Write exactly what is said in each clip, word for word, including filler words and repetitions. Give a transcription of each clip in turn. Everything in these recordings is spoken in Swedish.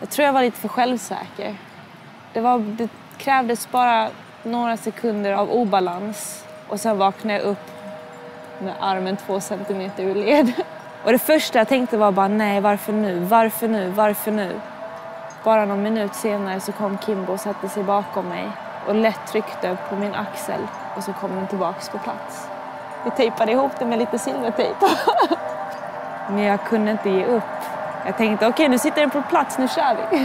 Jag tror jag var lite för självsäker. Det, var, det krävdes bara några sekunder av obalans. Och sen vaknade jag upp med armen två centimeter ur led. Och det första jag tänkte var bara, nej, varför nu? Varför nu? Varför nu? Bara någon minut senare så kom Kimbo och satte sig bakom mig. Och lätt tryckte på min axel. Och så kom den tillbaks på plats. Vi tejpade ihop det med lite silvertejp. Men jag kunde inte ge upp. Jag tänkte, okej, okay, nu sitter den på plats, nu kör vi.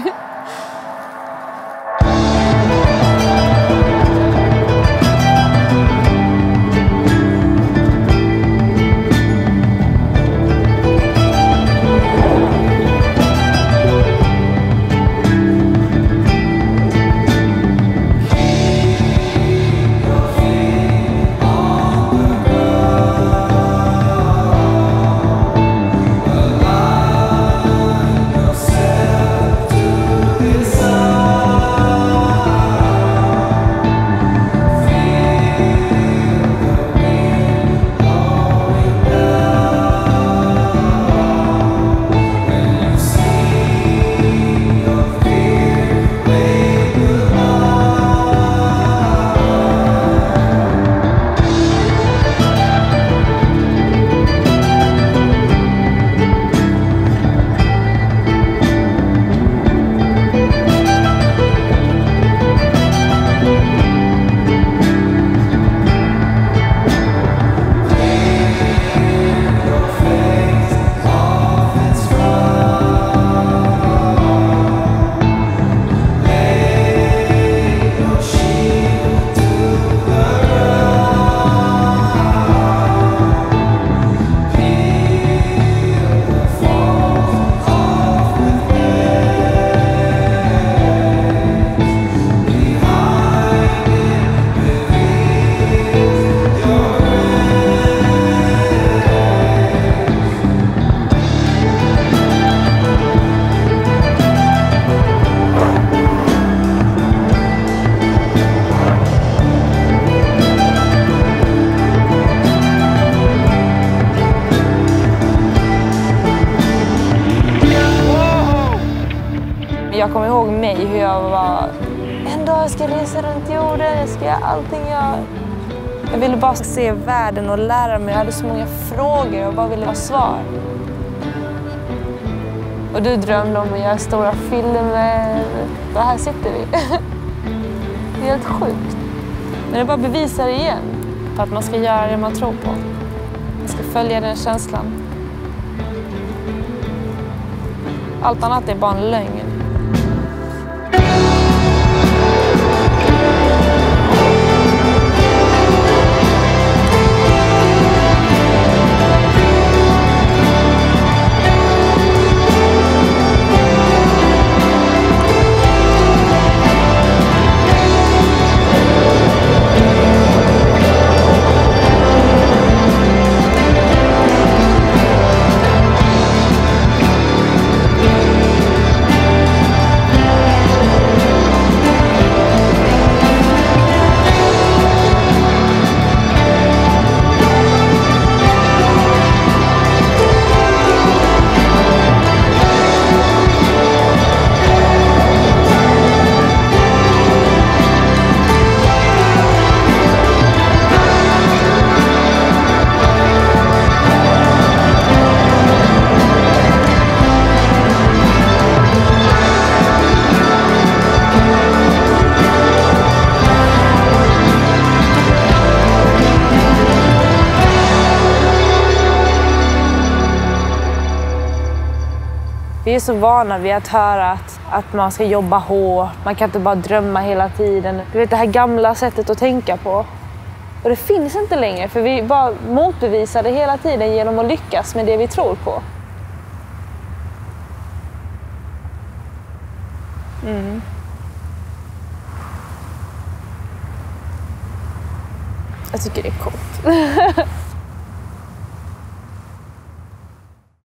Jag kommer ihåg mig, hur jag var, en dag jag ska resa runt jorden, jag ska göra allting jag... Jag ville bara se världen och lära mig, jag hade så många frågor och bara ville ha svar. Och du drömde om att göra stora filmer, och här sitter vi. Det är helt sjukt. Men det bara bevisar igen på att man ska göra det man tror på. Man ska följa den känslan. Allt annat är bara en lögn. Vi är så vana vid att höra att, att man ska jobba hårt, man kan inte bara drömma hela tiden. Du vet, det här gamla sättet att tänka på. Och det finns inte längre, för vi bara motbevisar det hela tiden genom att lyckas med det vi tror på. Mm. Jag tycker det är coolt.